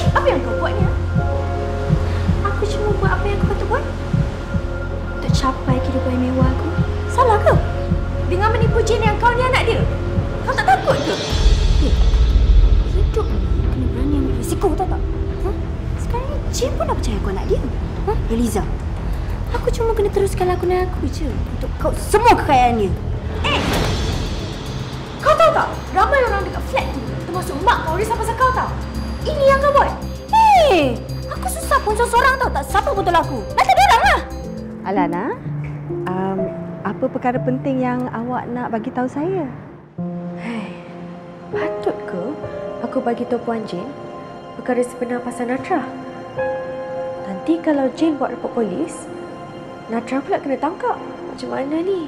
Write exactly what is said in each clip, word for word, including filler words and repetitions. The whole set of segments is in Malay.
Apa yang kau buat ni? Ha? Aku cuma buat apa yang kau patut buat. Untuk capai kehidupan yang mewah aku. Salah ke? Dengan menipu Jane yang kau ni anak dia. Kau tak takut ke? Eh, hidup ni kena berani ambil risiko, tahu tak? Ha? Sekarang ni Jane pun dah percaya aku anak dia. Ha? Eliza, aku cuma kena teruskan lakonan aku je untuk kau semua kekayaan dia. Eh! Kau tahu tak? Ramai orang dekat flat tu, termasuk mak kau, risau pasal kau tahu. Ini yang kau buat. Hei! Aku susah pun seorang tahu tak siapa betul aku. Nanti dia orang lah. Alana, um, apa perkara penting yang awak nak bagi tahu saya? Hei, patut ke aku bagi tahu Puan Jane perkara sebenar pasal Natra? Nanti kalau Jane buat report polis, Natra pula kena tangkap. Macam mana ni?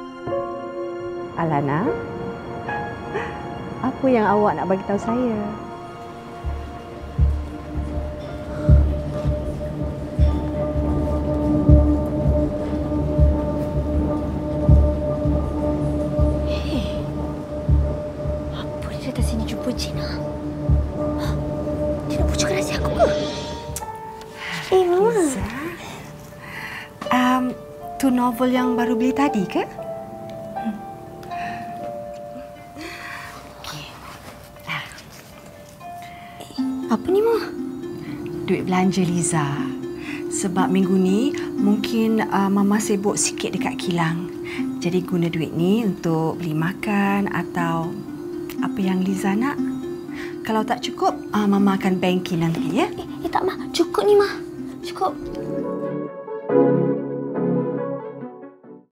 Alana, apa yang awak nak bagi tahu saya? Cina. Dia nak bocor rahsia aku ke? Eh, Mama. Liza, um, tu novel yang baru beli tadi ke? Hmm. Okay. Ah. Apa ni, Ma? Duit belanja Liza. Sebab minggu ni mungkin uh, Mama sibuk sikit dekat kilang. Jadi guna duit ni untuk beli makan atau apa yang Liza nak. Kalau tak cukup, uh, Mama akan banking nanti, ya? Eh, eh tak, Ma. Cukup ni, Ma. Cukup.